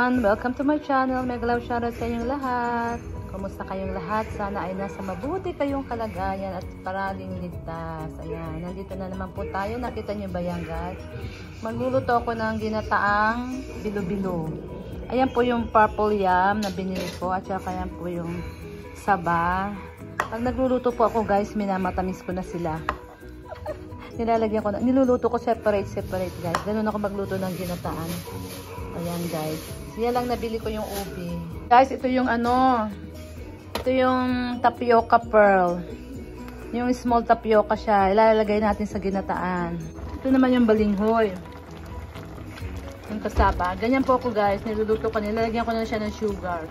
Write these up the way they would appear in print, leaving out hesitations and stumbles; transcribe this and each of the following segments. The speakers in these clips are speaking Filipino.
everyone! Welcome to my channel. Megalaw shoutout sa inyong lahat. Kumusta kayong lahat? Sana ay nasa mabuti kayong kalagayan at paraling ligtas. Ayan, nandito na naman po tayo. Nakita niyo ba yan, guys? Magluluto ako ng ginataang bilo-bilo. Ayan po yung purple yam na binili ko at saka yan po yung saba. Pag nagluluto po ako, guys, minamatamis ko na sila. Nilalagyan ko na, niluluto ko separate guys. Ganun ako magluto ng ginataan. Ayan guys. Siya lang nabili ko yung ubi. Guys, ito yung ito yung tapioca pearl. Yung small tapioca siya. Ilalagay natin sa ginataan. Ito naman yung balinghoy. Yung kasaba. Ganyan po ako guys. Niluluto ko. Nilalagyan ko na siya ng sugar.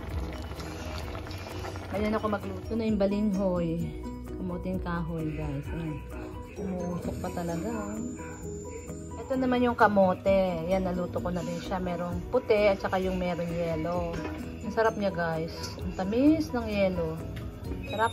Ayan ako magluto na yung balinghoy. Kamuting kahoy guys. Ayan. Umusok pa talaga. Ito naman yung kamote. Yan, naluto ko na rin siya. Merong puti at saka yung merong yellow. Ang sarap niya guys. Ang tamis ng yellow. Sarap.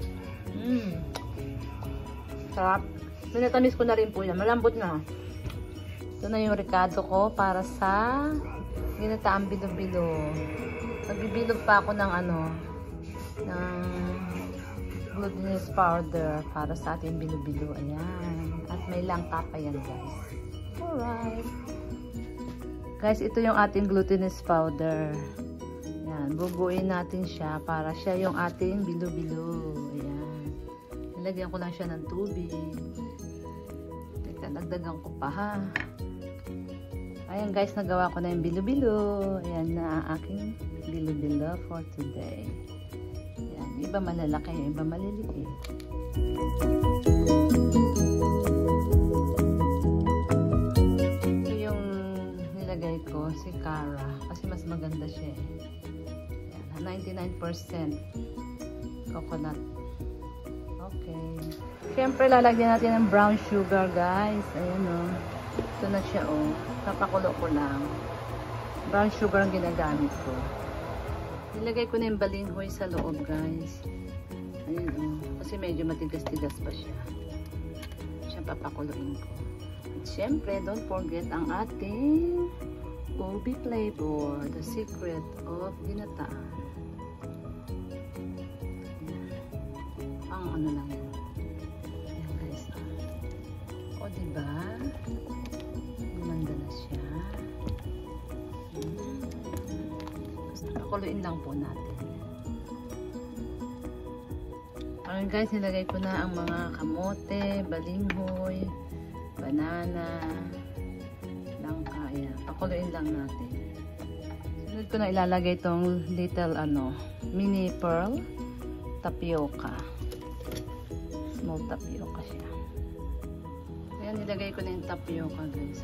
Sarap. Minatamis ko na rin po yan. Malambot na. Ito na yung ricado ko para sa ginataang bilo-bilo. Magbibilog pa ako ng ng glutinous powder para sa ating bilo-bilo. Ayan. At may langka pa yan guys. Alright. Guys, ito yung ating glutinous powder. Ayan. Bubuin natin siya para siya yung ating bilo-bilo. Ayan. Nilagyan ko lang siya ng tubig. Teka, dagdagan ko pa ha. Ayan guys, nagawa ko na yung bilo-bilo. Ayan na ang aking bilo-bilo for today. Iba malalaki, iba maliliit. Ito yung nilagay ko, si Cara. Kasi mas maganda siya. Yan, 99% coconut. Okay. Siyempre, lalagyan natin ng brown sugar, guys. Ayan o. Ito na siya o. Papakulo ko lang. Brown sugar ang ginagamit ko. Nilagay ko na yung balinghoy sa loob guys. Ayan o. Kasi medyo matigas-tigas pa siya. Siya papakuluin ko. At syempre, don't forget ang ating ubi flavor. The secret of ginataan. Ang ano lang yan. Ayan guys. O diba? Gumanda na siya. Pakuluin lang po natin. Alright guys, nilagay ko na ang mga kamote, balinghoy, banana, langka. Ayan, pakuluin lang natin. Sunod ko na ilalagay itong little mini pearl tapioca. Small tapioca siya. Ayan, nilagay ko na yung tapioca guys.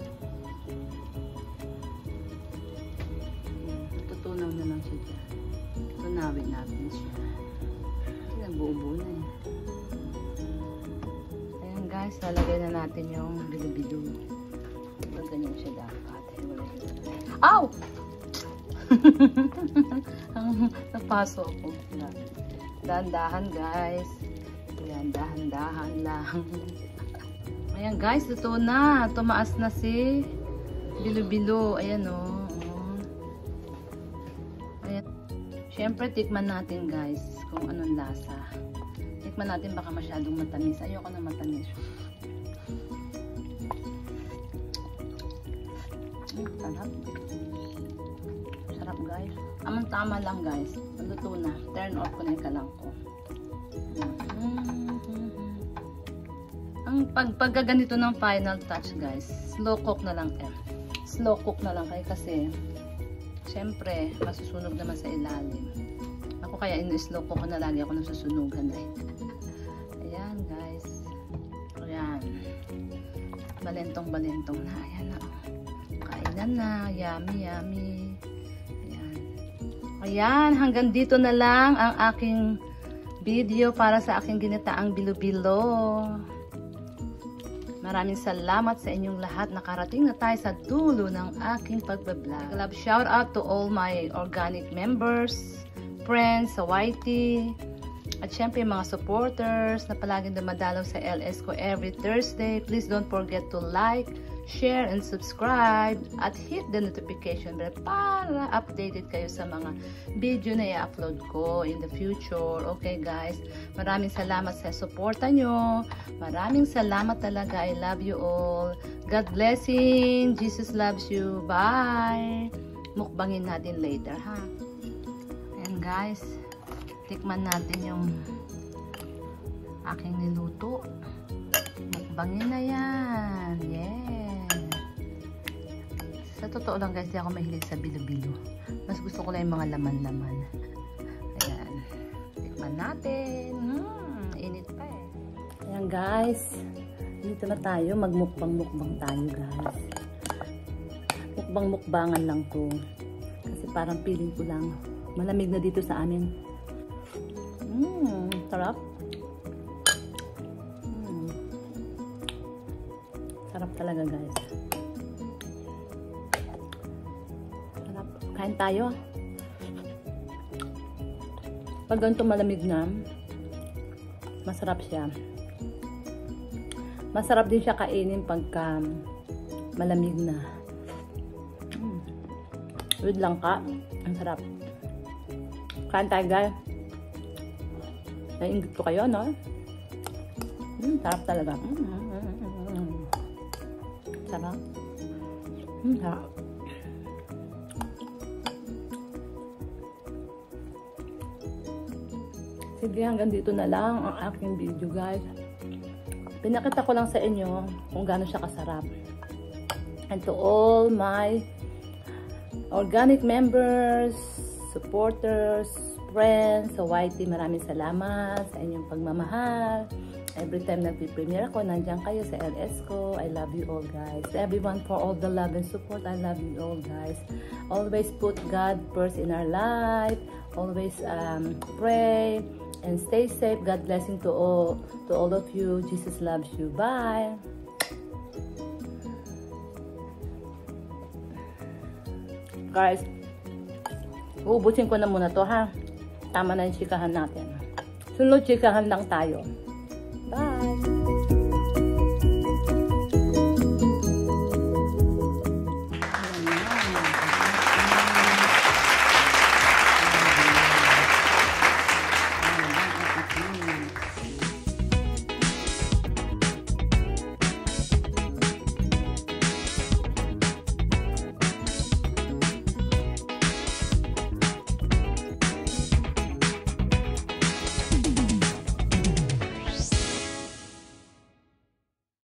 Tunaw na lang siya dyan. Tunawin natin siya. Kasi nagbuubo na eh. Ayan guys, lalagay na natin yung bilo-bilo. Diba ganyan siya dapat. Ow! Napaso ako. Dahan-dahan guys. Ayan, dahan-dahan lang. Ayan guys, ito na. Tumaas na si bilo-bilo. Ayan o. Siyempre, tikman natin guys kung anong lasa. Tikman natin baka masyadong matamis. Ayoko na matamis. Sarap. Sarap guys. Tama lang guys. Luto na. Turn off ko na yung kalang ko. Ang pagkaganito ng final touch guys, slow cook na lang Slow cook na lang kayo kasi siyempre, masusunog naman sa ilalim. Ako kaya in-slow ko na lagi ako nasusunugan eh. Ayan guys. Ayan. Balentong-balentong na. Ayan na. Kainan na. Yummy, yummy. Ayan. Ayan. Hanggang dito na lang ang aking video para sa aking ginataang bilo-bilo. Maraming salamat sa inyong lahat. Nakarating na tayo sa dulo ng aking pagbablog. Love shout out to all my organic members, friends sa YT, at syempre mga supporters na palaging dumadalaw sa LS ko every Thursday. Please don't forget to like, share, and subscribe. At hit the notification bell para updated kayo sa mga video na i-upload ko in the future. Okay guys, maraming salamat sa suporta nyo. Maraming salamat talaga. I love you all. God blessing. Jesus loves you. Bye. Mukbangin natin later ha. Ayan guys, tikman natin yung aking niluto. Mukbangin na yan. Yeah. Sa totoo lang guys, di ako mahilig sa bilo-bilo. Mas gusto ko lang yung mga laman-laman. Ayan. Tikman natin. Init pa eh. Ayan guys. Dito na tayo. Magmukbang-mukbang tayo guys. Mukbang-mukbangan lang ko. Kasi parang feeling ko lang malamig na dito sa amin. Sarap. Sarap talaga guys. Sarap. Kain tayo. Pag ganito malamig na, masarap siya. Masarap din siya kainin pagka malamig na. With langka. Ang sarap. Kain tayo guys. Nainggit ko kayo, no? Sarap talaga. Sarap. Sarap. Sige, hanggang dito na lang ang aking video guys. Pinakita ko lang sa inyo kung gaano siya kasarap. And to all my organic members, supporters, friends, sa YT, maraming salamat sa inyong pagmamahal. Every time nagpipremiere ako, nandiyan kayo sa LS ko. I love you all guys. Everyone for all the love and support. I love you all guys. Always put God first in our life. Always pray and stay safe. God blessing to all of you. Jesus loves you. Bye. Guys, uubusin ko na muna to ha. Tama na yung chikahan natin. Sunod chikahan lang tayo.